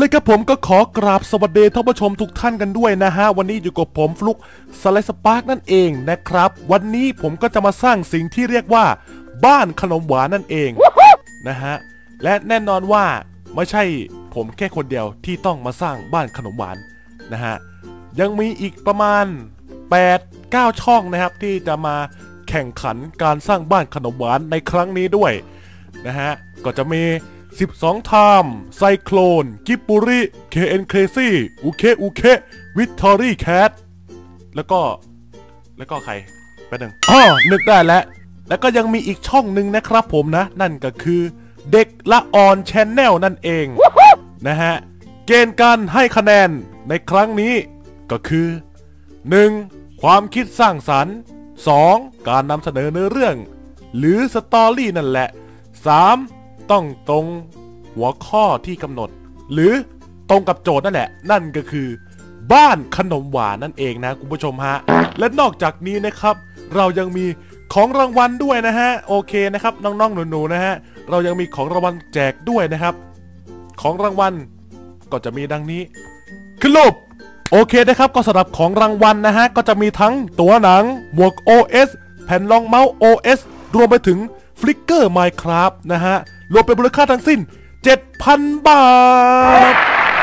เลยครับผมก็ขอกราบสวัสดีท่านผู้ชมทุกท่านกันด้วยนะฮะวันนี้อยู่กับผมฟลุกสไลด์สปาร์กนั่นเองนะครับวันนี้ผมก็จะมาสร้างสิ่งที่เรียกว่าบ้านขนมหวานนั่นเองนะฮะและแน่นอนว่าไม่ใช่ผมแค่คนเดียวที่ต้องมาสร้างบ้านขนมหวานนะฮะยังมีอีกประมาณ 8-9 ช่องนะครับที่จะมาแข่งขันการสร้างบ้านขนมหวานในครั้งนี้ด้วยนะฮะก็จะมี12 ไทม์ไซโคลนกิปปุริ KN Crazy อุเควิตทอรี่แคทแล้วก็ใครแป๊บนึงนึกได้แล้วก็ยังมีอีกช่องหนึ่งนะครับผมนะนั่นก็คือเด็กละออนแชนแนลนั่นเองนะฮะเกณฑ์การให้คะแนนในครั้งนี้ก็คือ 1. ความคิดสร้างสรรค์ 2. การนำเสนอเนื้อเรื่องหรือสตอรี่นั่นแหละ 3. ต้องตรงหัวข้อที่กำหนดหรือตรงกับโจทย์นั่นแหละนั่นก็คือบ้านขนมหวานนั่นเองนะคุณผู้ชมฮะและนอกจากนี้นะครับเรายังมีของรางวัลด้วยนะฮะโอเคนะครับน้องๆหนูๆนะฮะเรายังมีของรางวัลแจกด้วยนะครับของรางวัลก็จะมีดังนี้ขึ้นรูปโอเคนะครับก็สำหรับของรางวัลนะฮะก็จะมีทั้งตัวหนังหมวก OS แผ่นรองเมาส์ OS รวมไปถึงฟลิกเกอร์ Minecraft นะฮะรวมเป็นมูลค่าทั้งสิ้น 7,000 บาท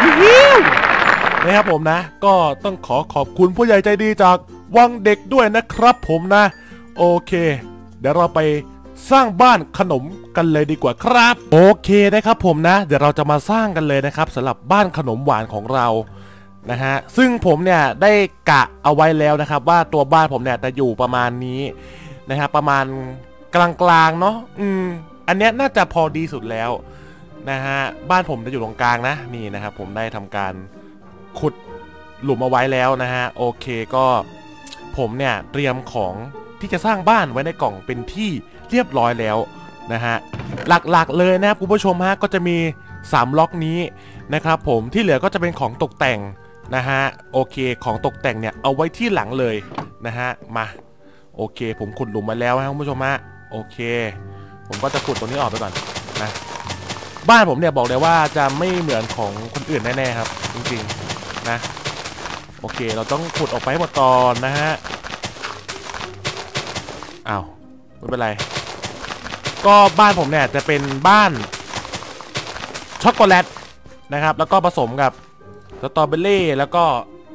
นะครับผมนะก็ต้องขอบคุณผู้ใหญ่ใจดีจากวังเด็กด้วยนะครับผมนะโอเคเดี๋ยวเราไปสร้างบ้านขนมกันเลยดีกว่าครับโอเคนะครับผมนะเดี๋ยวเราจะมาสร้างกันเลยนะครับสำหรับบ้านขนมหวานของเรานะฮะซึ่งผมเนี่ยได้กะเอาไว้แล้วนะครับว่าตัวบ้านผมเนี่ยจะอยู่ประมาณนี้นะครับประมาณกลางๆเนาะอันเนี้ยน่าจะพอดีสุดแล้วนะฮะบ้านผมจะอยู่ตรงกลางนะนี่นะครับผมได้ทำการขุดหลุมเอาไว้แล้วนะฮะโอเคก็ผมเนี่ยเตรียมของที่จะสร้างบ้านไว้ในกล่องเป็นที่เรียบร้อยแล้วนะฮะหลักๆเลยนะครับคุณผู้ชมฮะก็จะมี3ล็อกนี้นะครับผมที่เหลือก็จะเป็นของตกแต่งนะฮะโอเคของตกแต่งเนี่ยเอาไว้ที่หลังเลยนะฮะมาโอเคผมขุดหลุมมาแล้วนะคุณผู้ชมฮะโอเคผมก็จะขุดตรงนี้ออกไปก่อนนะบ้านผมเนี่ยบอกเลยว่าจะไม่เหมือนของคนอื่นแน่ๆครับจริงๆนะโอเคเราต้องขุดออกไปหมดตอนนะฮะอ้าวไม่เป็นไรก็บ้านผมเนี่ยจะเป็นบ้านช็อกโกแลตนะครับแล้วก็ผสมกับสตรอเบอรี่แล้วก็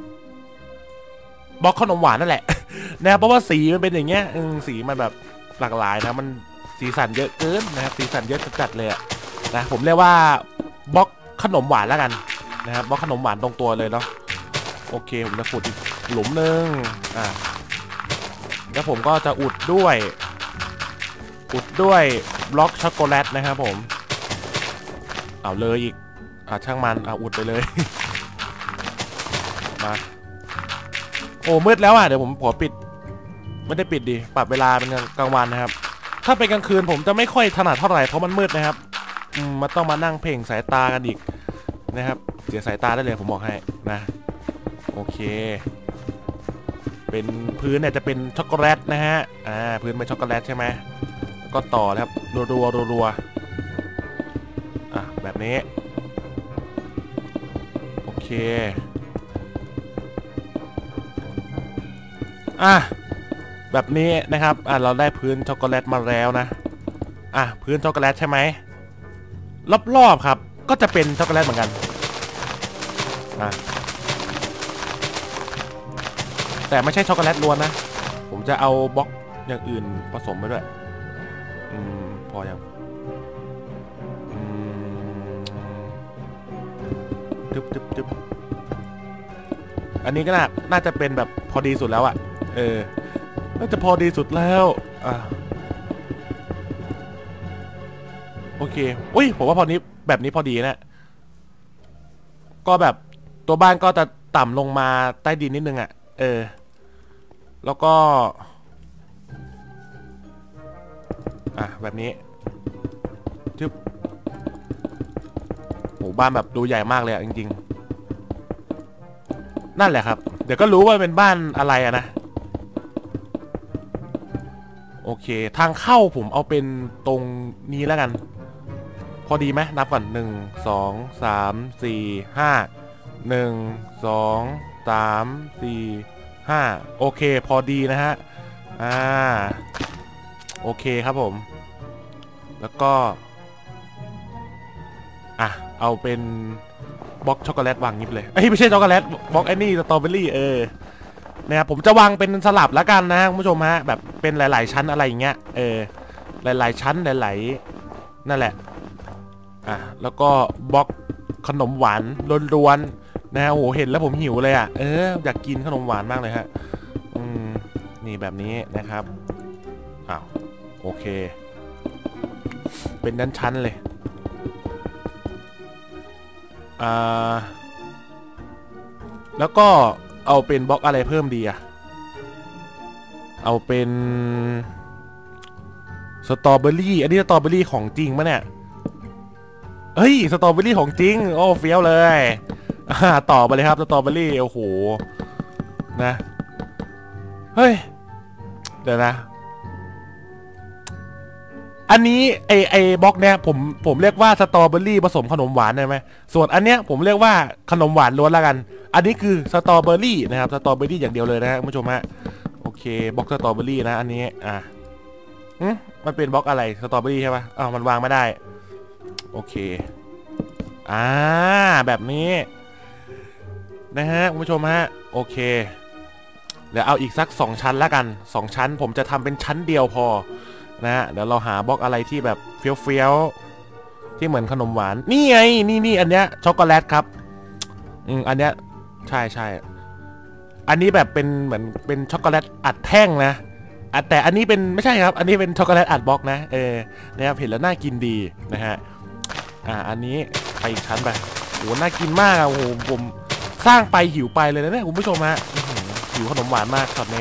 บล็อกขนมหวานนั่นแหละนะครับเพราะว่าสีมันเป็นอย่างเงี้ยสีมันแบบหลากหลายนะมันสีสันเยอะเกินนะครับสีสันเยอะจัดเลยนะผมเรียกว่าบล็อกขนมหวานแล้วกันนะครับบล็อกขนมหวานตรงตัวเลยเนาะโอเคผมจะขุดอีกหลุมนึงแล้วผมก็จะอุดด้วยบล็อกช็อกโกแลตนะครับผมเอาเลยอีกช่างมันอุดไปเลยมาโอ้มืดแล้วเดี๋ยวผมขอปิดไม่ได้ปิดดิปรับเวลาเป็นกลางวันนะครับถ้าเป็นกลางคืนผมจะไม่ค่อยถนัดเท่าไหร่เพราะมันมืดนะครับมันต้องมานั่งเพ่งสายตากันอีกนะครับเสียสายตาได้เลยผมบอกให้นะโอเคเป็นพื้นเนี่ยจะเป็นช็อกโกแลตนะฮะพื้นเป็นช็อกโกแลตใช่ไหมก็ต่อแล้วรัวแบบนี้โอเคแบบนี้นะครับเราได้พื้นช็อกโกแลตมาแล้วนะพื้นช็อกโกแลตใช่ไหมรอบๆครับก็จะเป็นช็อกโกแลตเหมือนกันแต่ไม่ใช่ช็อกโกแลตล้วนนะผมจะเอาบล็อกอย่างอื่นผสมไปด้วยพอยังทึบอันนี้ก็น่าจะเป็นแบบพอดีสุดแล้วน่าจะพอดีสุดแล้วโอเคอุ้ยผมว่าพอนี้แบบนี้พอดีนะก็แบบตัวบ้านก็จะต่ำลงมาใต้ดินนิดนึงแล้วก็แบบนี้จึ๊บโหบ้านแบบดูใหญ่มากเลยจริงๆนั่นแหละครับเดี๋ยวก็รู้ว่าเป็นบ้านอะไรนะโอเคทางเข้าผมเอาเป็นตรงนี้แล้วกันพอดีไหมนับก่อน1 2 3 4 5 1 2 3 4 5โอเคพอดีนะฮะโอเคครับผมแล้วก็เอาเป็นบล็อกช็อกโกแลตวางนิบเลยไม่ใช่ช็อกโกแลตบล็อกไอ้นี่สตรอเบอรี่นะครับผมจะวางเป็นสลับแล้วกันนะคุณผู้ชมฮะแบบเป็นหลายๆชั้นอะไรอย่างเงี้ยหลายๆชั้นหลายๆนั่นแหละแล้วก็บล็อกขนมหวานล้วนๆนะฮะโหเห็นแล้วผมหิวเลยอยากกินขนมหวานมากเลยฮะนี่แบบนี้นะครับโอเคเป็นชั้นๆเลยแล้วก็เอาเป็นบล็อกอะไรเพิ่มดีเอาเป็นสตรอเบอรี่อันนี้สตรอเบอรี่ของจริงปะเนี่ยเฮ้ยสตรอเบอรี่ของจริงโอ้เฟี้ยวเลยต่อไปเลยครับสตรอเบอรี่โอ้โหนะเฮ้ยเดี๋ยวนะอันนี้ไอบล็อกเนี้ยผมเรียกว่าสตรอเบอรี่ผสมขนมหวานได้ไหมส่วนอันเนี้ยผมเรียกว่าขนมหวานล้วนละกันอันนี้คือสตรอเบอรี่นะครับสตรอเบอรี่อย่างเดียวเลยนะคุณผู้ชมฮะโอเคบล็อกสตรอเบอรี่นะอันนี้มันเป็นบล็อกอะไรสตรอเบอรี่ใช่ปะมันวางไม่ได้โอเคแบบนี้นะฮะคุณผู้ชมฮะโอเคเดี๋ยวเอาอีกสัก2ชั้นละกัน2ชั้นผมจะทำเป็นชั้นเดียวพอนะเดี๋ยวเราหาบล็อกอะไรที่แบบเฟี้ยวที่เหมือนขนมหวานนี่ไงนี่อันเนี้ยช็อกโกแลตครับอันเนี้ยใช่อันนี้แบบเป็นเหมือนเป็นช็อกโกแลตอัดแท่งนะแต่อันนี้เป็นไม่ใช่ครับอันนี้เป็นช็อกโกแลตอัดบล็อกนะนะครับเห็นแล้วน่ากินดีนะฮะอันนี้ไปอีกชั้นไปโหน่ากินมากโอ้โหผมสร้างไปหิวไปเลยนะเนี่ยคุณผู้ชมฮะหิวขนมหวานมากช็อตนี้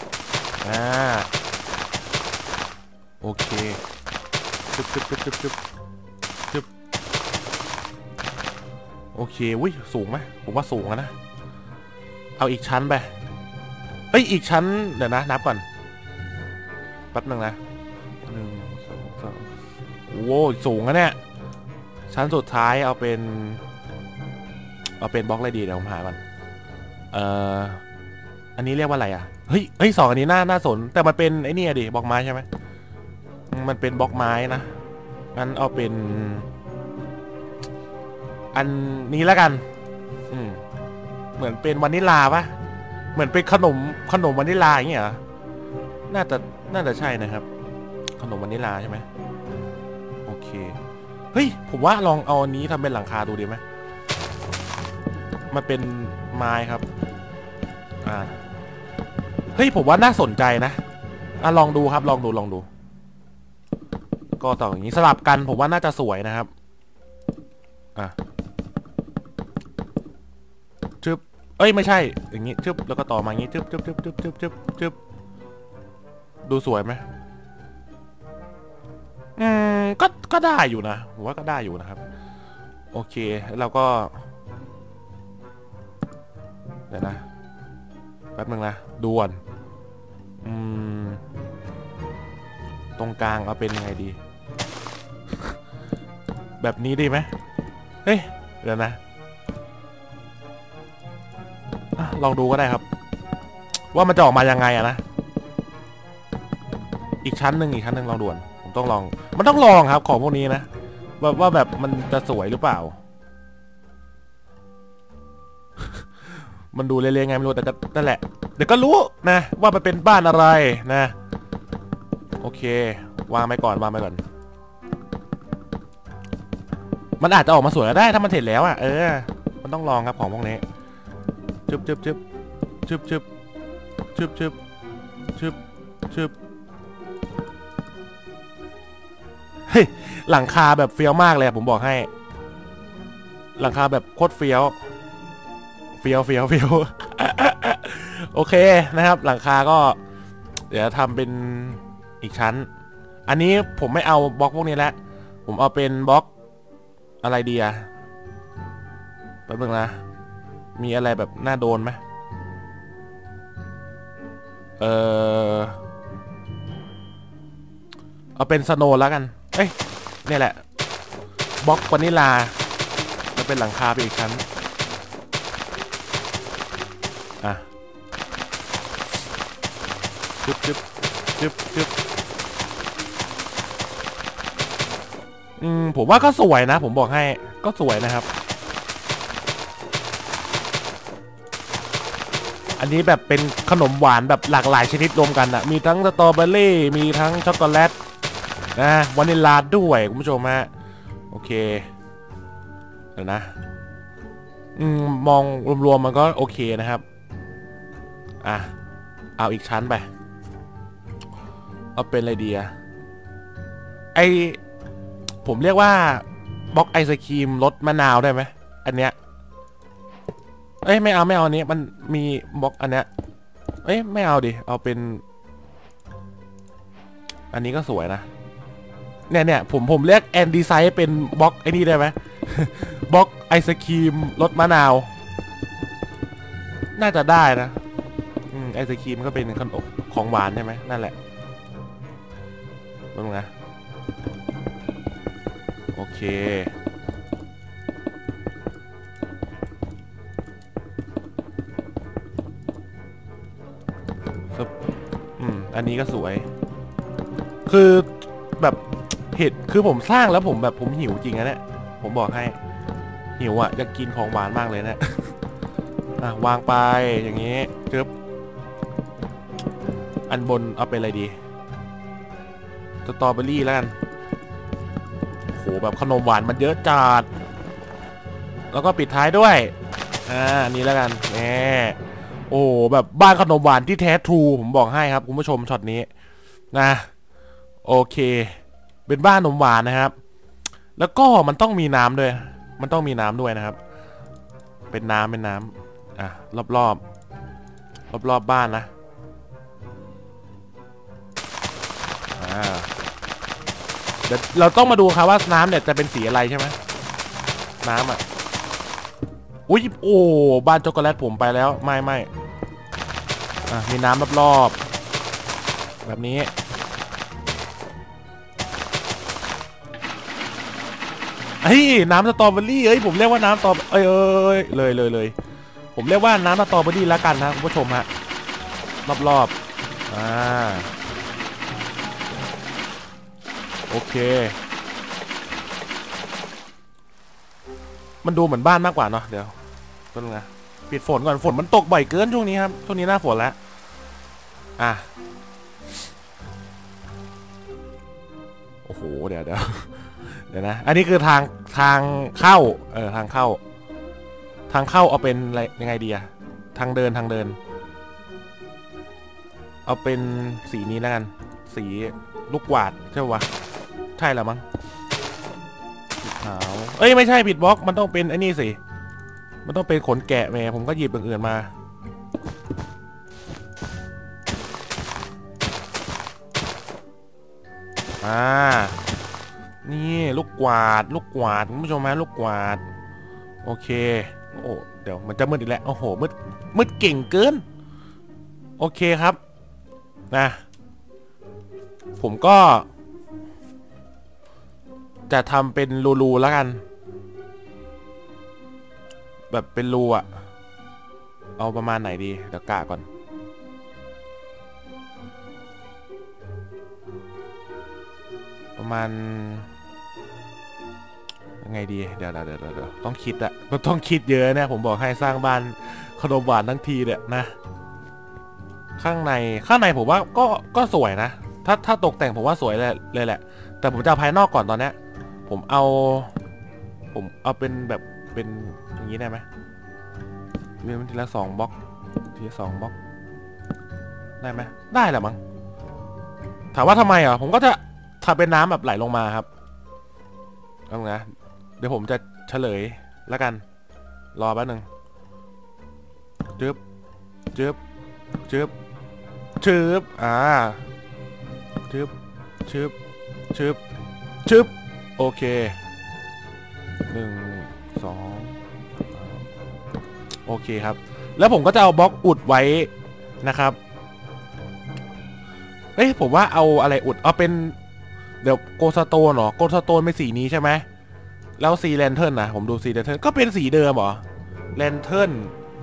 โอเคจึ๊บโอเคอุ้ยสูงไหมผมว่าสูงนะเอาอีกชั้นไปอีกชั้นเดี๋ยวนะนับก่อนแป๊บนึงนะ1 2 3โอ้สูงนะเนี่ยชั้นสุดท้ายเอาเป็นบล็อกอะไรดีเดี๋ยวผมหาก่อนอันนี้เรียกว่าอะไรเฮ้ย2อันนี้น่าสนแต่มันเป็นไอ้นี่ดิบล็อกไม้ใช่ไหมมันเป็นบล็อกไม้นะงั้นเอาเป็นอันนี้แล้วกันเหมือนเป็นวานิลลาปะเหมือนเป็นขนมวานิลลาอย่างเงี้ยน่าจะใช่นะครับขนมวานิลลาใช่ไหมโอเคเฮ้ยผมว่าลองเอาอันนี้ทำเป็นหลังคาดูดีไหมมันเป็นไม้ครับเฮ้ยผมว่าน่าสนใจนะลองดูครับลองดูก็ต่ออย่างนี้สลับกันผมว่าน่าจะสวยนะครับจึ๊บไม่ใช่อย่างนี้จึ๊บแล้วก็ต่อมาอย่างนี้จึ๊บดูสวยไหมก็ได้อยู่นะผมว่าก็ได้อยู่นะครับโอเคแล้วก็เดี๋ยวนะแป๊บนึงนะด่วนตรงกลางเอาเป็นยังไงดีแบบนี้ดีไหมเฮ้ยเดี๋ยวนะลองดูก็ได้ครับว่ามันจะออกมายังไงนะอีกชั้นหนึ่งลองด่วนผมต้องลองมันต้องลองครับของพวกนี้นะว่าแบบมันจะสวยหรือเปล่า มันดูเละๆไงไม่รู้แต่ก็นั่นแหละเดี๋ยวก็รู้นะว่ามันเป็นบ้านอะไรนะโอเควางไปก่อนมันอาจจะออกมาสวยก็ได้ถ้ามันเสร็จแล้วมันต้องลองครับของพวกนี้จึ๊บเฮ้ยหลังคาแบบเฟี้ยวมากเลยผมบอกให้หลังคาแบบโคตรเฟี้ยวโอเคนะครับหลังคาก็เดี๋ยวทำเป็นอีกชั้นอันนี้ผมไม่เอาบล็อกพวกนี้แล้วผมเอาเป็นบล็อกอะไรดีแป๊บนึงนะมีอะไรแบบน่าโดนไหมเอาเป็นสโนว์แล้วกันนี่แหละบล็อกวานิลาแล้วเป็นหลังคาไปอีกชั้นอ่ะจึ๊บจึ๊บจึ๊บจึ๊บผมว่าก็สวยนะผมบอกให้ก็สวยนะครับอันนี้แบบเป็นขนมหวานแบบหลากหลายชนิดรวมกันอะมีทั้งสตรอเบอรี่มีทั้งช็อกโกแลตนะวานิลลาด้วยคุณผู้ชมฮะโอเคเดี๋ยวนะมองรวมๆมันก็โอเคนะครับอ่ะเอาอีกชั้นไปเอาเป็นอะไรดีอะผมเรียกว่าบล็อกไอศครีมรสมะนาวได้ไหมอันเนี้ยไม่เอาอันนี้มันมีบล็อกอันเนี้ยไม่เอาดิเอาเป็นอันนี้ก็สวยนะเนี่ยผมเรียกแอนดีไซน์เป็นบล็อกไอ้นี่ได้ไหม บล็อกไอศครีมรสมะนาวน่าจะได้นะไอศครีมก็เป็นขนมของหวานใช่ไหมนั่นแหละรู้ไงโอเคอันนี้ก็สวยคือแบบเห็ดคือผมสร้างแล้วผมหิวจริงนะเนี่ยผมบอกให้หิวอ่ะจะกินของหวานมากเลยนะวางไปอย่างนี้จึ๊บอันบนเอาเป็นอะไรดีสตรอเบอรี่แล้วกันโหแบบขนมหวานมันเยอะจัดแล้วก็ปิดท้ายด้วยอันนี้แล้วกันแหมโอ้แบบบ้านขนมหวานที่แท้ทรูผมบอกให้ครับคุณผู้ชมช็อตนี้นะโอเคเป็นบ้านขนมหวานนะครับแล้วก็มันต้องมีน้ำด้วยมันต้องมีน้ำด้วยนะครับเป็นน้ำรอบบ้านนะเดี๋ยวเราต้องมาดูครับว่าน้ำเนี่ยจะเป็นสีอะไรใช่ไหมน้ำอุ้ยโอ้บ้านช็อกโกแลตผมไปแล้วไม่มีน้ำรอบแบบนี้น้ำสตรอเบอรี่ผมเรียกว่าน้ำเลยผมเรียกว่าน้ำสตรอเบอรี่แล้วกันนะคุณผู้ชมฮะรอบโอเคมันดูเหมือนบ้านมากกว่าเนาะเดี๋ยวต้นไงปิดฝนก่อนฝนมันตกบ่อยเกินช่วงนี้ครับช่วงนี้หน้าฝนแล้วโอ้โหเดี๋ยวนะอันนี้คือทางเข้าทางเข้าเอาเป็นอะไรยังไงดีอะทางเดินเอาเป็นสีนี้แล้วกันสีลูกกวาดใช่ปะใช่แล้วมั้งสีขาวไม่ใช่ผิดบล็อกมันต้องเป็นไอ้นี่สิมันต้องเป็นขนแกะแม่ผมก็หยิบอย่างอื่นมานี่ลูกกวาดคุณผู้ชมไหมลูกกวาดโอเคโอ้เดี๋ยวมันจะมืดอีกแล้วโอ้โหมืดเก่งเกินโอเคครับนะผมก็จะทำเป็นรูแล้วกันแบบเป็นรูอะเอาประมาณไหนดีเดี๋ยวกะก่อนประมาณยังไงดีเดี๋ยวต้องคิดอะต้องคิดเยอะนะผมบอกให้สร้างบ้านขนมหวานทั้งทีเนี่ยนะข้างในผมว่าก็สวยนะถ้าตกแต่งผมว่าสวยเลยแหละแต่ผมจะภายนอกก่อนตอนเนี้ยผมเอาเป็นแบบเป็นอย่างนี้ได้ไหมเรียนทีละ2 บล็อกทีละ2 บล็อกได้ไหมได้แหละมั้งถามว่าทำไมผมก็จะทำเป็นน้ำแบบไหลลงมาครับเอานะเดี๋ยวผมจะเฉลยแล้วกันรอแป๊บนึงจึ๊บจึ๊บจึ๊บจึ๊บจึ๊บจึ๊บจึ๊บจึ๊บโอเค1 2โอเคครับแล้วผมก็จะเอาบล็อกอุดไว้นะครับผมว่าเอาอะไรอุดเอาเป็นเดี๋ยวโกสโตนเหรอโกสโตนเป็นสีนี้ใช่ไหมแล้วซีแลนเทิร์นนะผมดูซีแลนเทิร์นก็เป็นสีเดิมเหรอแลนเทิร์น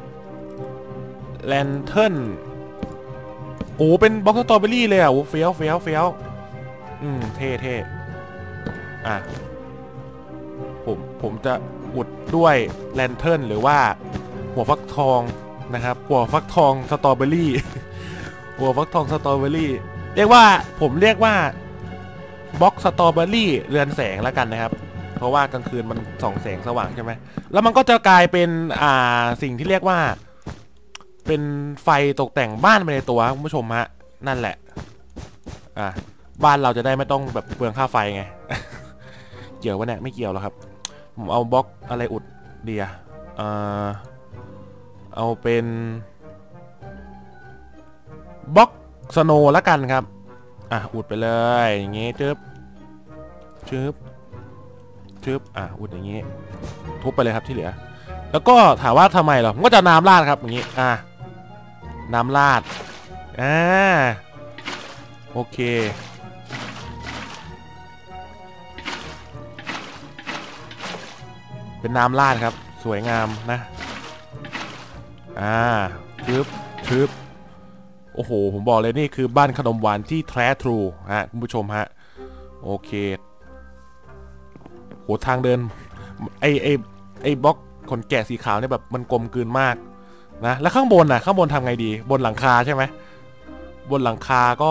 โอ้เป็นบล็อกสตรอเบอรี่เลยอ่ะโอ้เฟี้ยวเท่อ่ะผมจะอุดด้วยแลนเทิร์นหรือว่าหัวฟักทองนะครับหัวฟักทองสตรอเบอรี่ หัวฟักทองสตรอเบอรี่ผมเรียกว่าบล็อกสตรอเบอรี่เรือนแสงแล้วกันนะครับเพราะว่ากลางคืนมันส่องแสงสว่างใช่ไหมแล้วมันก็จะกลายเป็นสิ่งที่เรียกว่าเป็นไฟตกแต่งบ้านไปในตัวคุณผู้ชมฮะนั่นแหละบ้านเราจะได้ไม่ต้องแบบเปลืองค่าไฟไง เกี่ยววะเนี่ยไม่เกี่ยวหรอกครับผมเอาบล็อกอะไรอุดเดียเอาเป็นบล็อกสโนว์แล้วกันครับอุดไปเลยอย่างงี้จึ๊บอุดอย่างงี้ทุบไปเลยครับที่เหลือแล้วก็ถามว่าทำไมเหรอผมก็จะน้ำราดครับอย่างงี้น้ำราดโอเคเป็นน้ำราดครับสวยงามนะทึบโอ้โหผมบอกเลยนี่คือบ้านขนมหวานที่แท้ทรูคุณผู้ชมฮะโอเคโหทางเดินไอบล็อกขนแกะสีขาวเนี่ยแบบมันกลมกลืนมากนะแล้วข้างบนทำไงดีบนหลังคาใช่ไหมบนหลังคาก็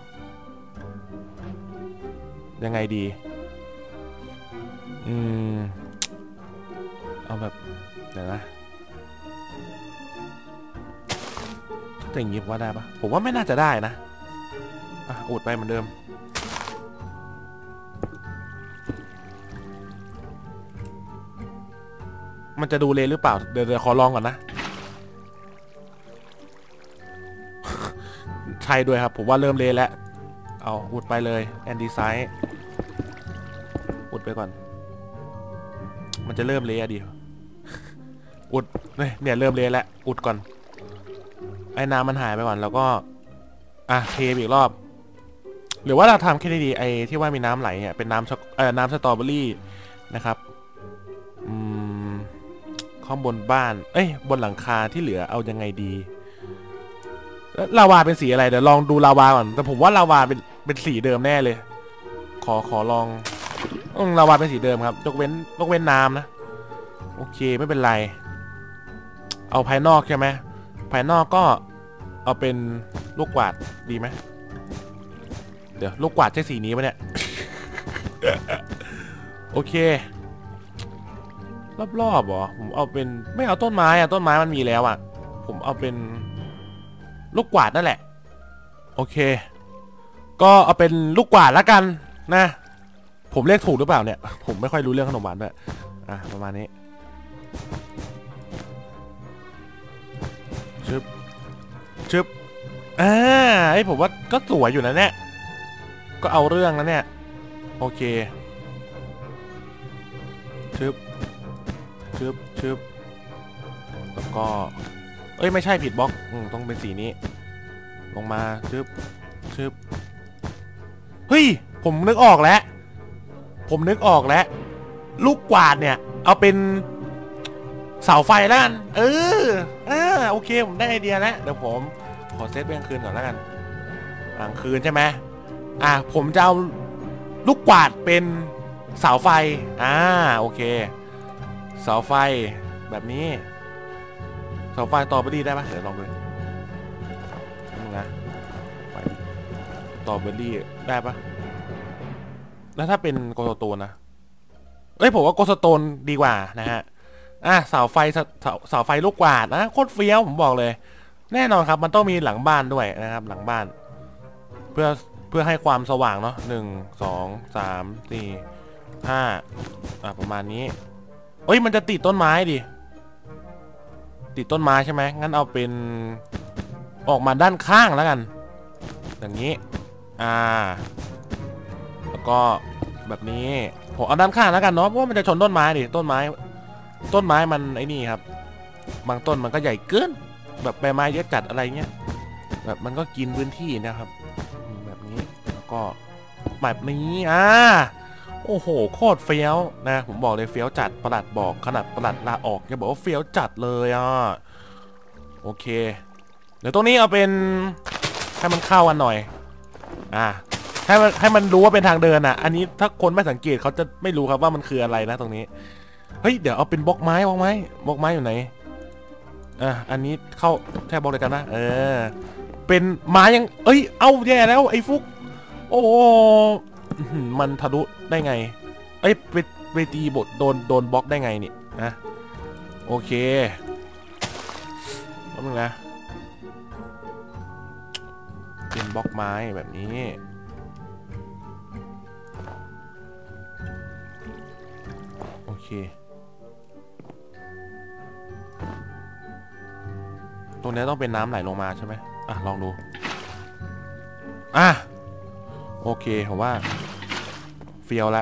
ยังไงดีเอาแบบเดี๋ยวนะถ้าอย่างงี้ว่าได้ปะผมว่าไม่น่าจะได้นะอุดไปเหมือนเดิมมันจะดูเลหรือเปล่าเดี๋ยวขอลองก่อนนะ ใช่ด้วยครับผมว่าเริ่มเลแล้วเอาอุดไปเลยแอนดี้ไซส์อุดไปก่อนมันจะเริ่มเลอะดิอุดเนี่ยเริ่มเลแล้วอุดก่อนไอ้น้ำมันหายไปก่อนแล้วก็เทอีกรอบหรือว่าเราทำแค่นี้ดีไอ้ที่ว่ามีน้ำไหลเนี่ยเป็นน้ำสตรอเบอรี่นะครับข้างบนบ้านบนหลังคาที่เหลือเอายังไงดีแล้วลาวาเป็นสีอะไรเดี๋ยวลองดูลาวาก่อนแต่ผมว่าลาวาเป็นสีเดิมแน่เลยขอลองลาวาเป็นสีเดิมครับยกเว้นน้ำนะโอเคไม่เป็นไรเอาภายนอกใช่ไหมภายนอกก็เอาเป็นลูกกวาดดีไหมเดี๋ยวลูกกวาดใช่สีนี้ปะเนี่ย โอเครอบเหรอผมเอาเป็นไม่เอาต้นไม้ต้นไม้มันมีแล้วผมเอาเป็นลูกกวาดนั่นแหละโอเคก็เอาเป็นลูกกวาดแล้วกันนะผมเรียกถูกหรือเปล่าเนี่ยผมไม่ค่อยรู้เรื่องขนมหวานด้วยประมาณนี้ชึบผมว่าก็สวยอยู่นะเนี่ยก็เอาเรื่องนะเนี่ยโอเคชึบแล้วก็ไม่ใช่ผิดบล็อกต้องเป็นสีนี้ลงมาชึบเฮ้ยผมนึกออกแล้วลูกกวาดเนี่ยเอาเป็นเสาไฟแล้วกันโอเคผมได้ไอเดียแล้วเดี๋ยวผมขอเซตเป็นกลางคืนก่อนแล้วกันกลางคืนใช่ไหมผมจะเอาลูกกวาดเป็นเสาไฟโอเคเสาไฟแบบนี้เสาไฟต่อไปดีได้ปะเดี๋ยวลองดูนะต่อเบอร์รี่ได้ปะแล้วถ้าเป็นโกสโตนนะผมว่าโกสโตนดีกว่านะฮะเสาไฟลูกกวาดนะโคตรเฟี้ยวผมบอกเลยแน่นอนครับมันต้องมีหลังบ้านด้วยนะครับหลังบ้านเพื่อให้ความสว่างเนาะ1 2 3 4 5ประมาณนี้มันจะติดต้นไม้ดิติดต้นไม้ใช่ไหมงั้นเอาเป็นออกมาด้านข้างแล้วกันอย่างนี้แล้วก็แบบนี้ผมเอาด้านข้างแล้วกันเนาะเพราะว่ามันจะชนต้นไม้ดิต้นไม้มันไอ้นี่ครับบางต้นมันก็ใหญ่เกินแบบใบไม้เยอะจัดอะไรเงี้ยแบบมันก็กินพื้นที่นะครับแบบนี้แล้วก็แบบนี้โอ้โหโคตรเฟี้ยวนะผมบอกเลยเฟี้ยวจัดประหลัดบอกขนาดประหลัดลาออกยังบอกว่าเฟี้ยวจัดเลยอ่ะโอเคเดี๋ยวตรงนี้เอาเป็นให้มันเข้ากันหน่อยให้มันรู้ว่าเป็นทางเดินอ่ะอันนี้ถ้าคนไม่สังเกตเขาจะไม่รู้ครับว่ามันคืออะไรนะตรงนี้เฮ้ยเดี๋ยวเอาเป็นบล็อกไม้อยู่ไหนอันนี้เข้าแทบบล็อกเลยกันนะเป็นไม้ยังเอ้ยเอาแย่แล้วไอ้ฟุกโอ้มันทะลุได้ไงเอ้ยไปตีบทโดนบล็อกได้ไงนี่นะโอเคแป๊บนึงนะเป็นบล็อกไม้แบบนี้โอเคตรงนี้ต้องเป็นน้ำไหลลงมาใช่ไหมลองดูโอเคผมว่าเฟี้ยวละ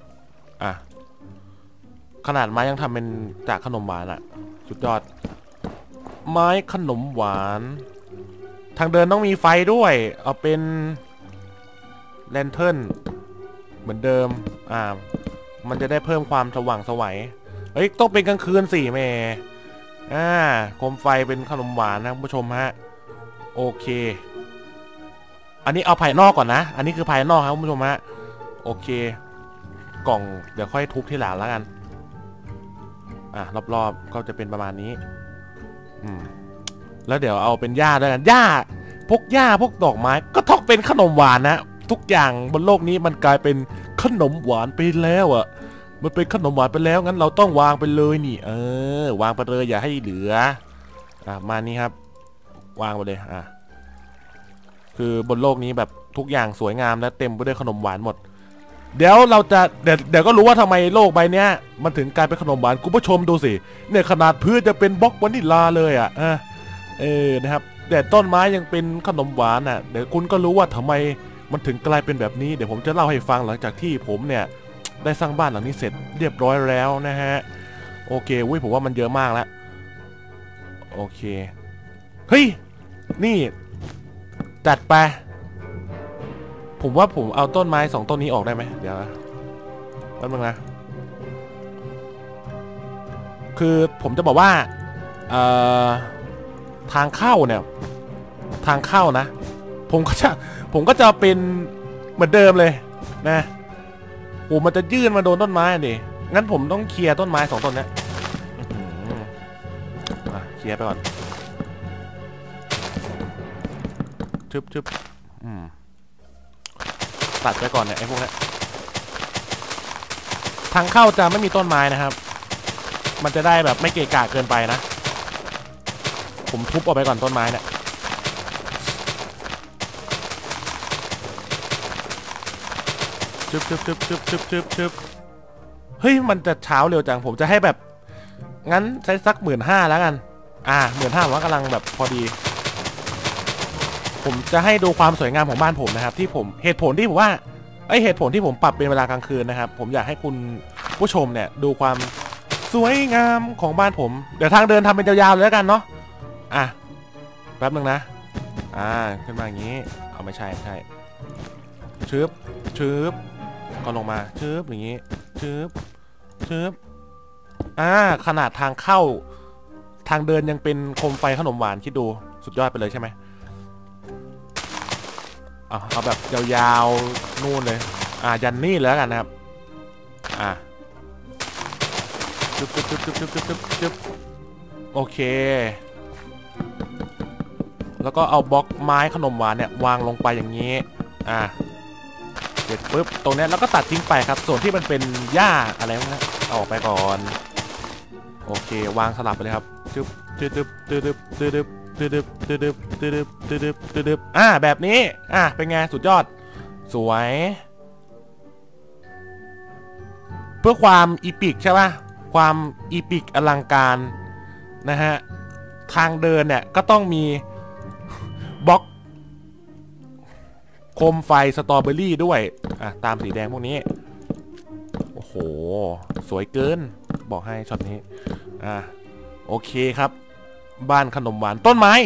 ขนาดไม้ยังทำเป็นจากขนมหวานสุดยอดไม้ขนมหวานทางเดินต้องมีไฟด้วยเอาเป็นแลนเทิร์นเหมือนเดิมมันจะได้เพิ่มความสว่างไสวเฮ้ยต้องเป็นกลางคืนสิแม่โคมไฟเป็นขนมหวานนะคุณผู้ชมฮะโอเคอันนี้เอาภายนอกก่อนนะอันนี้คือภายนอกครับคุณผู้ชมฮะโอเคกล่องเดี๋ยวค่อยทุบที่หลังแล้วกันรอบๆก็จะเป็นประมาณนี้แล้วเดี๋ยวเอาเป็นหญ้าด้วยกันหญ้าพวกดอกไม้ก็ต้องเป็นขนมหวานนะทุกอย่างบนโลกนี้มันกลายเป็นขนมหวานไปแล้วมันเป็นขนมหวานไปแล้วงั้นเราต้องวางไปเลยนี่วางไปเลยอย่าให้เหลือมานี่ครับวางไปเลยคือบนโลกนี้แบบทุกอย่างสวยงามและเต็มไปด้วยขนมหวานหมดเดี๋ยวเราจะเดี๋ยวก็รู้ว่าทำไมโลกใบนี้มันถึงกลายเป็นขนมหวานคุณผู้ชมดูสิเนี่ยขนาดพื้นจะเป็นบล็อกวานิลลาเลยนะครับแต่ต้นไม้ยังเป็นขนมหวานเดี๋ยวคุณก็รู้ว่าทำไมมันถึงกลายเป็นแบบนี้เดี๋ยวผมจะเล่าให้ฟังหลังจากที่ผมเนี่ยได้สร้างบ้านหลังนี้เสร็จเรียบร้อยแล้วนะฮะโอเคผมว่ามันเยอะมากแล้วโอเคเฮ้ยนี่จัดไปผมว่าผมเอาต้นไม้2ต้นนี้ออกได้ไหมเดี๋ยวแป๊บนึงนะคือผมจะบอกว่าทางเข้าเนี่ยนะผมก็จะเป็นเหมือนเดิมเลยนะมันจะยื่นมาโดนต้นไม้ดิงั้นผมต้องเคลียร์ต้นไม้2ต้นนี้เคลียร์ไปก่อนชึบตัดไปก่อนเนี่ยไอ้พวกนี้ทางเข้าจะไม่มีต้นไม้นะครับมันจะได้แบบไม่เกะกะเกินไปนะผมทุบออกไปก่อนต้นไม้เนี่ยชึบเฮ้ยมันจะเช้าเร็วจังผมจะให้แบบงั้นใช้สัก15,000แล้วกัน15,000ว่ากำลังแบบพอดีผมจะให้ดูความสวยงามของบ้านผมนะครับที่ผมเหตุผลที่ผมว่าเหตุผลที่ผมปรับเป็นเวลากลางคืนนะครับผมอยากให้คุณผู้ชมเนี่ยดูความสวยงามของบ้านผมเดี๋ยวทางเดินทำเป็นยาวๆเลยแล้วกันเนาะแป๊บนึงนะขึ้นมาอย่างนี้เอาไม่ใช่ชืบก็ลงมาชืบอย่างนี้ชืบขนาดทางเข้าทางเดินยังเป็นโคมไฟขนมหวานคิดดูสุดยอดไปเลยใช่ไหมเอาแบบยาวๆนู่นเลยยันนี่แล้วกันนะครับจึ๊บโอเคแล้วก็เอาบล็อกไม้ขนมหวานเนี่ยวางลงไปอย่างนี้เสร็จปุ๊บตรงนี้แล้วก็ตัดทิ้งไปครับส่วนที่มันเป็นหญ้าอะไรพวกนี้เอาออกไปก่อนโอเควางสลับไปเลยครับจึ๊บแบบนี้เป็นไงสุดยอดสวยเพื่อความอีพิกใช่ป่ะความอีพิกอลังการนะฮะทางเดินเนี่ยก็ต้องมีบล็อกโคมไฟสตรอเบอรี่ด้วยตามสีแดงพวกนี้โอ้โหสวยเกินบอกให้ช็อตนี้โอเคครับบ้านขนมหวานต้นไม้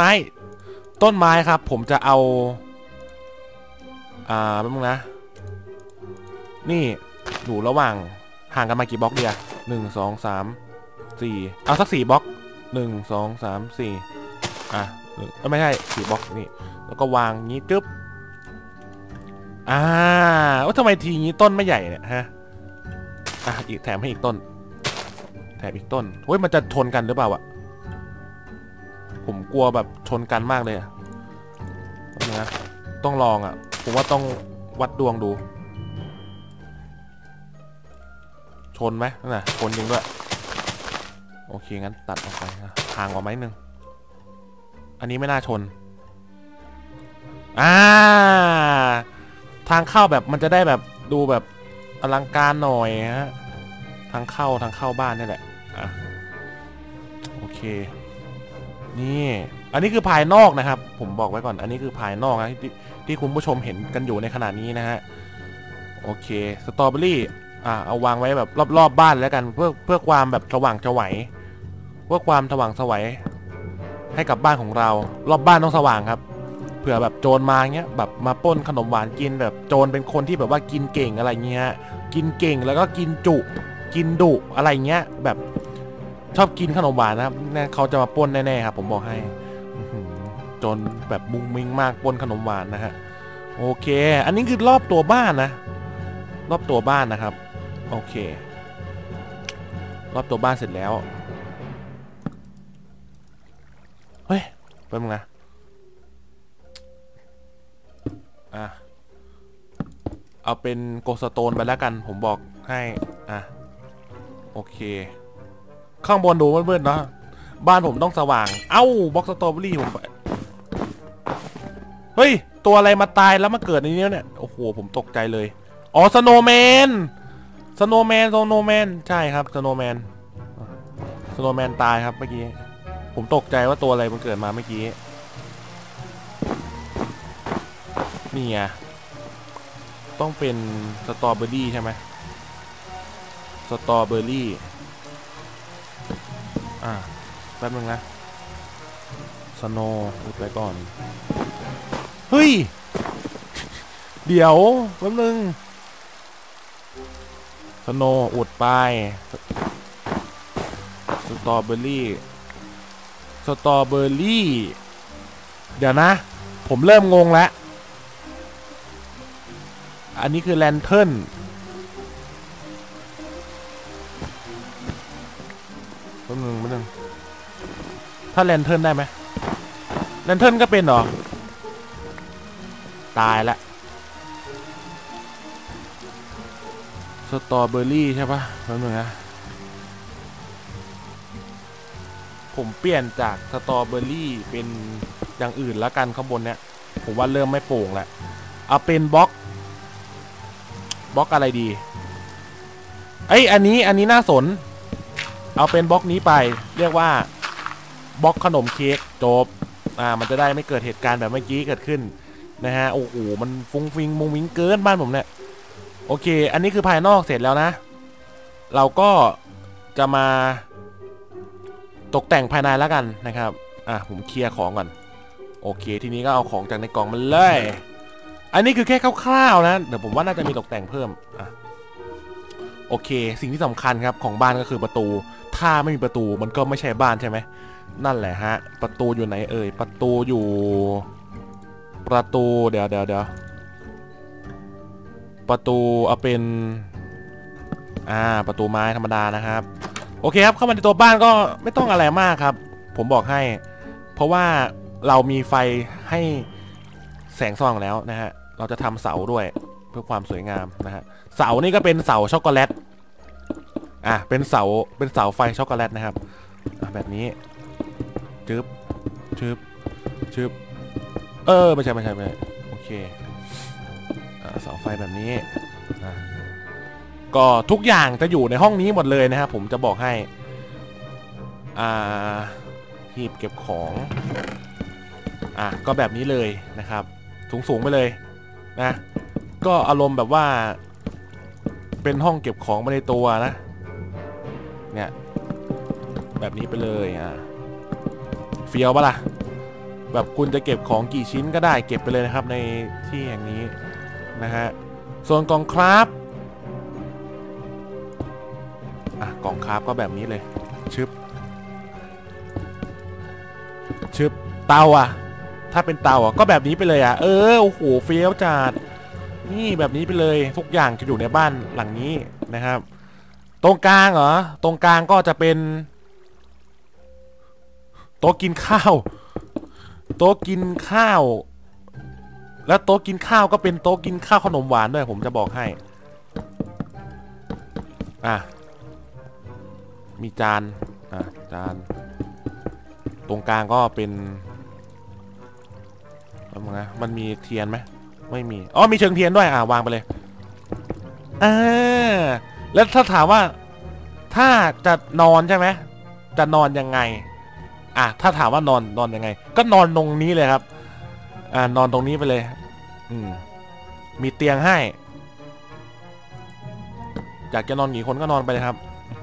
ครับผมจะเอาแป๊บนึงนะนี่อยู่ระหว่างห่างกันมากี่บล็อกเดียว1 2 3 4เอาสัก4บล็อก1 2 3 4ไม่ใช่4บล็อกนี่แล้วก็วางงี้จึ๊บว่าทำไมทีนี้ต้นไม่ใหญ่เนี่ยฮะอีกแถมให้อีกต้นแถมอีกต้นเฮ้ยมันจะชนกันหรือเปล่าผมกลัวแบบชนกันมากเลยนะต้องลองผมว่าต้องวัดดวงดูชนไหมนั่นน่ะชนจริงด้วยโอเคงั้นตัดออกไปห่างออกไหมนึงอันนี้ไม่น่าชนทางเข้าแบบมันจะได้แบบดูแบบอลังการหน่อยฮะทางเข้าบ้านนี่แหละโอเคนี่อันนี้คือภายนอกนะครับผมบอกไว้ก่อนอันนี้คือภายนอกนะที่คุณผู้ชมเห็นกันอยู่ในขณะนี้นะฮะโอเคสตรอเบอรี่เอาวางไว้แบบรอบบ้านแล้วกันเพื่อความแบบสว่างไสวเพื่อความสว่างไสวให้กับบ้านของเรารอบบ้านต้องสว่างครับเผื่อแบบโจรมาเงี้ยแบบมาปล้นขนมหวานกินแบบโจรเป็นคนที่แบบว่ากินเก่งอะไรเงี้ยกินเก่งแล้วก็กินจุกินดุอะไรเงี้ยแบบชอบกินขนมหวานนะครับนั่นเขาจะมาปล้นแน่ๆครับผมบอกให้โจรแบบมุงมิงมากปล้นขนมหวานนะฮะโอเคอันนี้คือรอบตัวบ้านนะรอบตัวบ้านนะครับโอเครอบตัวบ้านเสร็จแล้วเฮ้ยแป๊บนึงนะเอาเป็นโกลด์สโตนไปแล้วกันผมบอกให้โอเคข้างบนดูมืดๆเนาะบ้านผมต้องสว่างบล็อกสตรอเบอรี่ผมเฮ้ยตัวอะไรมาตายแล้วมาเกิดในนี้เนี่ยโอ้โหผมตกใจเลยสโนว์แมนใช่ครับสโนว์แมนตายครับเมื่อกี้ผมตกใจว่าตัวอะไรมันเกิดมาเมื่อกี้นี่ไงต้องเป็นสตรอเบอรี่ใช่ไหมสตรอเบอรี่แป๊บนึงนะสโนว์อุดไว้ก่อนเฮ้ยเดี๋ยวแป๊บนึงสโนว์อุดไปสตรอเบอรี่เดี๋ยวนะผมเริ่มงงแล้วอันนี้คือแลนเทิร์นแป๊บนึงถ้าแลนเทิร์นได้ไหมแลนเทิร์นก็เป็นเหรอตายละสตรอเบอรี่ใช่ปะแป๊บนึงนะผมเปลี่ยนจากสตรอเบอรี่เป็นอย่างอื่นแล้วกันข้างบนเนี้ยผมว่าเริ่มไม่โป่งแล้วเอาเป็นบล็อกอะไรดีอันนี้น่าสนเอาเป็นบล็อกนี้ไปเรียกว่าบล็อกขนมเค้กจบมันจะได้ไม่เกิดเหตุการณ์แบบเมื่อกี้เกิดขึ้นนะฮะโอ้โหมันฟุ้งฟิงมุงวิงเกินบ้านผมเนี่ยโอเคอันนี้คือภายนอกเสร็จแล้วนะเราก็จะมาตกแต่งภายในแล้วกันนะครับผมเคลียร์ของก่อนโอเคทีนี้ก็เอาของจากในกล่องมาเลยอันนี้คือแค่คร่าวๆนะเดี๋ยวผมว่าน่าจะมีตกแต่งเพิ่มโอเคสิ่งที่สำคัญครับของบ้านก็คือประตูถ้าไม่มีประตูมันก็ไม่ใช่บ้านใช่ไหมนั่นแหละฮะประตูอยู่ไหนประตูอยู่เดี๋ยวประตูเอาเป็นประตูไม้ธรรมดานะครับโอเคครับเข้ามาในตัวบ้านก็ไม่ต้องอะไรมากครับผมบอกให้เพราะว่าเรามีไฟให้แสงสว่างแล้วนะฮะเราจะทำเสาด้วยเพื่อความสวยงามนะฮะเสานี่ก็เป็นเสาช็อกโกแลตเป็นเสาไฟช็อกโกแลตนะครับแบบนี้จึ๊บไม่ใช่โอเคเสาไฟแบบนี้ก็ทุกอย่างจะอยู่ในห้องนี้หมดเลยนะครับผมจะบอกให้หีบเก็บของก็แบบนี้เลยนะครับสูงไปเลยนะก็อารมณ์แบบว่าเป็นห้องเก็บของมาในตัวนะเนี่ยแบบนี้ไปเลยเฟี้ยวปะล่ะแบบคุณจะเก็บของกี่ชิ้นก็ได้เก็บไปเลยนะครับในที่แห่งนี้นะฮะส่วนกล่องคราฟกล่องคราฟก็แบบนี้เลยชึบชึบเตาอ่ะถ้าเป็นเตาอ่ะก็แบบนี้ไปเลยอ่ะโอ้โหเฟี้ยวจัดนี่แบบนี้ไปเลยทุกอย่างจะอยู่ในบ้านหลังนี้นะครับตรงกลางเหรอตรงกลางก็จะเป็นโต๊ะกินข้าวโต๊ะกินข้าวแล้วโต๊ะกินข้าวก็เป็นโต๊ะกินข้าวขนมหวานด้วยผมจะบอกให้มีจานจานตรงกลางก็เป็นมันมีเทียนไหมไม่มีอ๋อมีเชิงเทียนด้วยวางไปเลยแล้วถ้าถามว่าถ้าจะนอนใช่ไหมจะนอนยังไงถ้าถามว่านอนยังไงก็นอนตรงนี้เลยครับนอนตรงนี้ไปเลยมีเตียงให้อยากจะนอนกี่คนก็นอนไปเลยครับ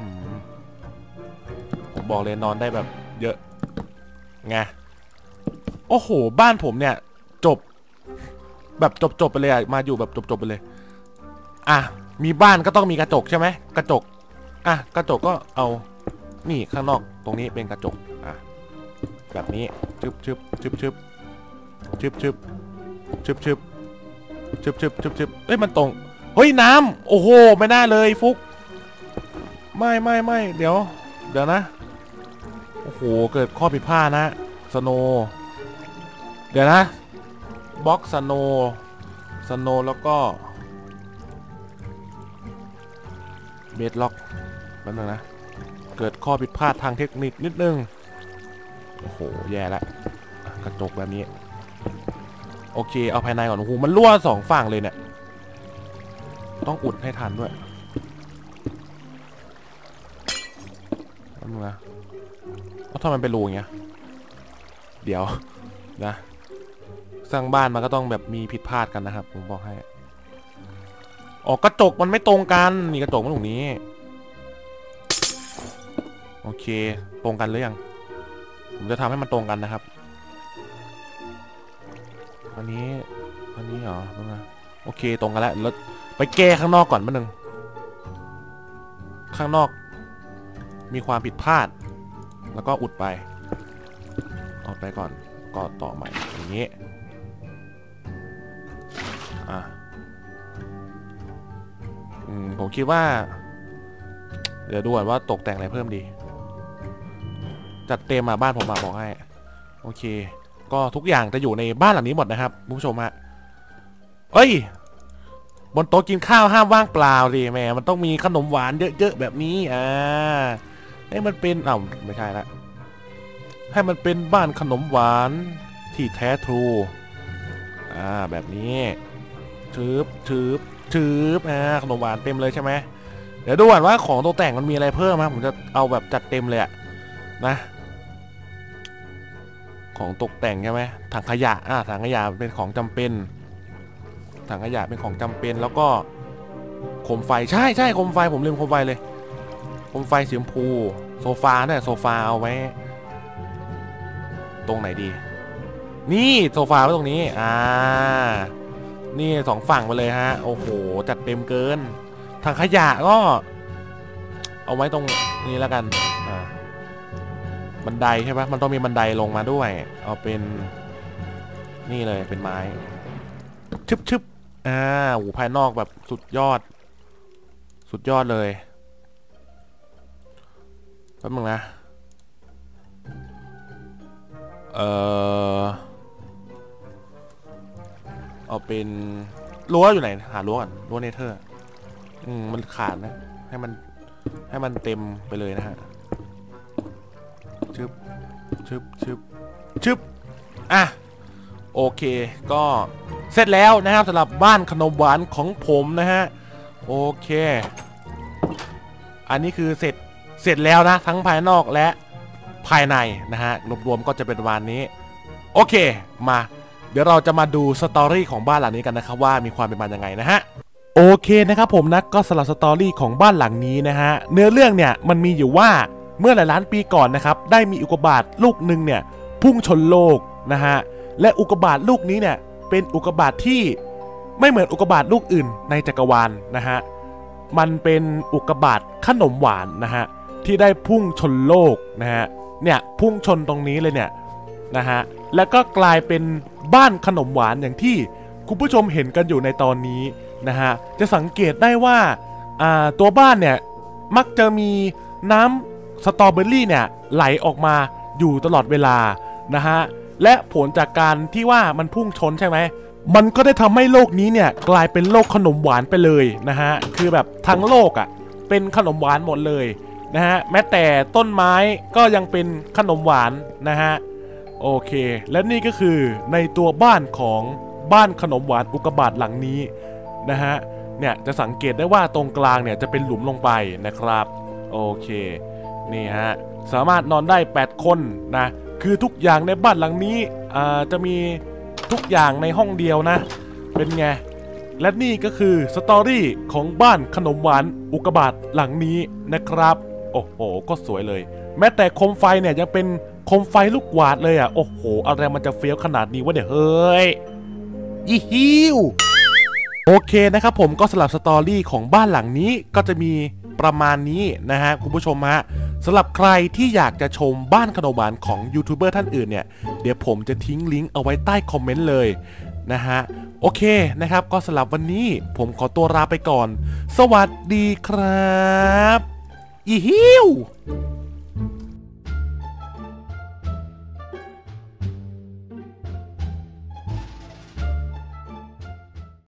ผมบอกเลยนอนได้แบบเยอะไงโอ้โหบ้านผมเนี่ยจบแบบจบไปเลยมาอยู่แบบจบไปเลยมีบ้านก็ต้องมีกระจกใช่ไหมกระจกกระจกก็เอานี่ข้างนอกตรงนี้เป็นกระจกแบบนี้ชึบชึบชึบชึบชึบชึบชึบชึบชึบชึบชึบชึบมันตรงเฮ้ยน้ำโอ้โหไม่น่าเลยฟุกไม่เดี๋ยวนะโอ้โหเกิดข้อผิดพลาดนะสโนเดี๋ยวนะบล็อกสโนแล้วก็เบสล็อกแป๊บนึงนะเกิดข้อผิดพลาดทางเทคนิคนิดนึงโอ้โหแย่ละกระจกแบบนี้โอเคเอาภายในก่อนโอ้โหมันรั่วสองฝั่งเลยเนี่ยต้องอุดให้ทันด้วยแป๊บนึงนะทำไมเป็นรูอย่างเงี้ยเดี๋ยวนะสร้างบ้านมันก็ต้องแบบมีผิดพลาดกันนะครับผมบอกให้กระจกมันไม่ตรงกันนี่กระจกมันตรงนี้โอเคตรงกันหรือยังผมจะทำให้มันตรงกันนะครับอันนี้เหรอโอเคตรงกันแล้วแล้วไปแก้ข้างนอกก่อนนิดนึงข้างนอกมีความผิดพลาดแล้วก็อุดไปออกไปก่อนก็ต่อใหม่อย่างนี้ผมคิดว่าเดี๋ยวดูก่อนว่าตกแต่งอะไรเพิ่มดีจัดเต็มบ้านผมบอกให้โอเคก็ทุกอย่างจะอยู่ในบ้านหลังนี้หมดนะครับผู้ชมฮะบนโต๊ะกินข้าวห้ามว่างเปล่าดิแม่มันต้องมีขนมหวานเยอะๆแบบนี้ให้มันเป็นไม่ใช่ละให้มันเป็นบ้านขนมหวานที่แท้ทรูแบบนี้ชืบขนมหวานเต็มเลยใช่ไหมเดี๋ยวดูก่อนว่าของตกแต่งมันมีอะไรเพิ่มผมจะเอาแบบจัดเต็มเลยนะของตกแต่งใช่ไหมถังขยะถังขยะเป็นของจำเป็นถังขยะเป็นของจำเป็นแล้วก็โคมไฟใช่โคมไฟผมลืมโคมไฟเลยโคมไฟสีชมพูโซฟาเนี่ยโซฟาเอาไว้ตรงไหนดีนี่โซฟาไว้ตรงนี้นี่สองฝั่งไปเลยฮะโอ้โหจัดเต็มเกินถังขยะก็เอาไว้ตรงนี้แล้วกันบันไดใช่ปะมันต้องมีบันไดลงมาด้วยเอาเป็นนี่เลยเป็นไม้ชึบโอ้ภายนอกแบบสุดยอดเลยแป๊บนึงนะเอาเป็นรั้วอยู่ไหนหารั้วก่อนรั้วเนเธอร์มันขาดนะให้มันเต็มไปเลยนะฮะชึบโอเคก็เสร็จแล้วนะครับสำหรับบ้านขนมหวานของผมนะฮะโอเคอันนี้คือเสร็จแล้วนะทั้งภายนอกและภายในนะฮะรวมๆก็จะเป็นวันนี้โอเคมาเดี๋ยวเราจะมาดูสตอรี่ของบ้านหลังนี้กันนะครับว่ามีความเป็นมายังไงนะฮะโอเคนะครับผมนะก็สำหรับสตอรี่ของบ้านหลังนี้นะฮะเนื้อเรื่องเนี่ยมันมีอยู่ว่าเมื่อหลายล้านปีก่อนนะครับได้มีอุกกาบาตลูกหนึ่งเนี่ยพุ่งชนโลกนะฮะและอุกกาบาตลูกนี้เนี่ยเป็นอุกกาบาตที่ไม่เหมือนอุกกาบาตลูกอื่นในจักรวาลนะฮะมันเป็นอุกกาบาตขนมหวานนะฮะที่ได้พุ่งชนโลกนะฮะเนี่ยพุ่งชนตรงนี้เลยเนี่ยนะฮะแล้วก็กลายเป็นบ้านขนมหวานอย่างที่คุณผู้ชมเห็นกันอยู่ในตอนนี้นะฮะจะสังเกตได้ว่าตัวบ้านเนี่ยมักจะมีน้ำสตรอเบอรี่เนี่ยไหลออกมาอยู่ตลอดเวลานะฮะและผลจากการที่ว่ามันพุ่งชนใช่ไหมมันก็ได้ทำให้โลกนี้เนี่ยกลายเป็นโลกขนมหวานไปเลยนะฮะคือแบบทั้งโลกเป็นขนมหวานหมดเลยนะฮะแม้แต่ต้นไม้ก็ยังเป็นขนมหวานนะฮะโอเคและนี่ก็คือในตัวบ้านของบ้านขนมหวานอุกกาบาตหลังนี้นะฮะเนี่ยจะสังเกตได้ว่าตรงกลางเนี่ยจะเป็นหลุมลงไปนะครับโอเคนี่ฮะสามารถนอนได้8คนนะคือทุกอย่างในบ้านหลังนี้จะมีทุกอย่างในห้องเดียวนะเป็นไงและนี่ก็คือสตอรี่ของบ้านขนมหวานอุกกาบาตหลังนี้นะครับโอ้โหก็สวยเลยแม้แต่โคมไฟเนี่ยยังเป็นโคมไฟลูกหวาดเลยโอ้โหอะไรมันจะเฟี้ยวขนาดนี้วะเนี่ยเฮ้ยยี่ฮิวโอเคนะครับผมก็สำหรับสตอรี่ของบ้านหลังนี้ก็จะมีประมาณนี้นะฮะคุณผู้ชมฮะสำหรับใครที่อยากจะชมบ้านขนมหวานของยูทูบเบอร์ท่านอื่นเนี่ยเดี๋ยวผมจะทิ้งลิงก์เอาไว้ใต้คอมเมนต์เลยนะฮะโอเคนะครับก็สำหรับวันนี้ผมขอตัวลาไปก่อนสวัสดีครับอีฮิว